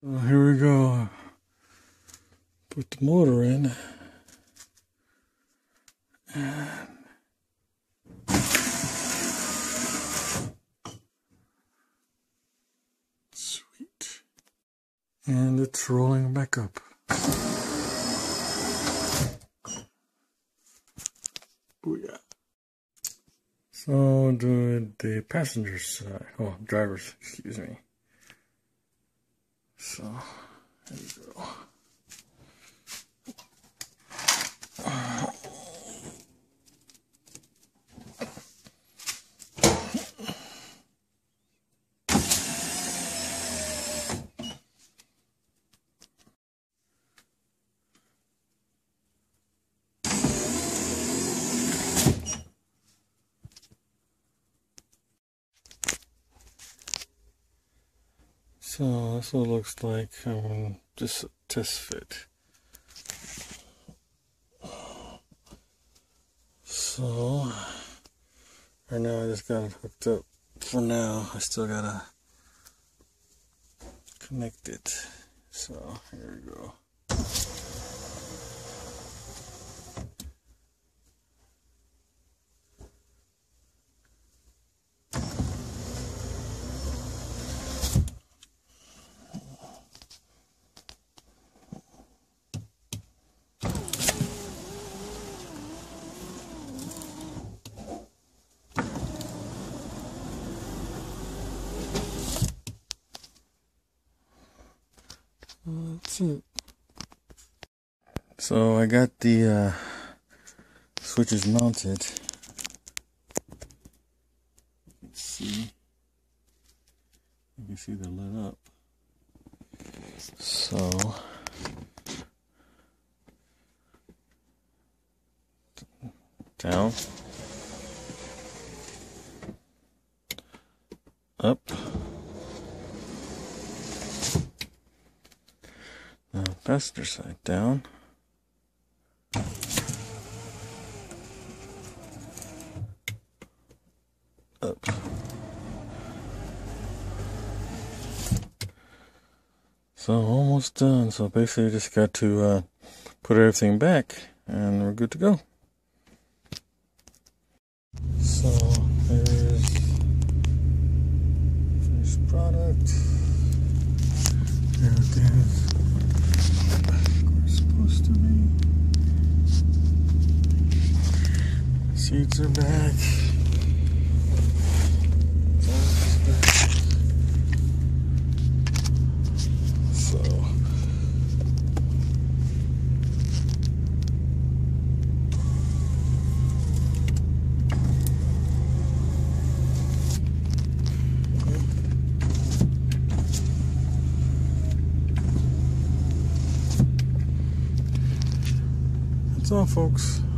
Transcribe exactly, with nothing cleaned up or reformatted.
So here we go. Put the motor in. And sweet. And it's rolling back up. Booyah. So do the passenger's side. Oh, driver's, excuse me. So, there you go. So that's what it looks like. Um, just a test fit. So right now I just got it hooked up. For now, I still gotta connect it. So here we go. That's it. So I got the uh, switches mounted. Let's see. You can see they're lit up. So down, up. Now passenger side down. Up. So almost done. So basically just got to uh, put everything back and we're good to go. So there's finished product. Everything's where it's supposed to be. Seats are back. That's all, folks.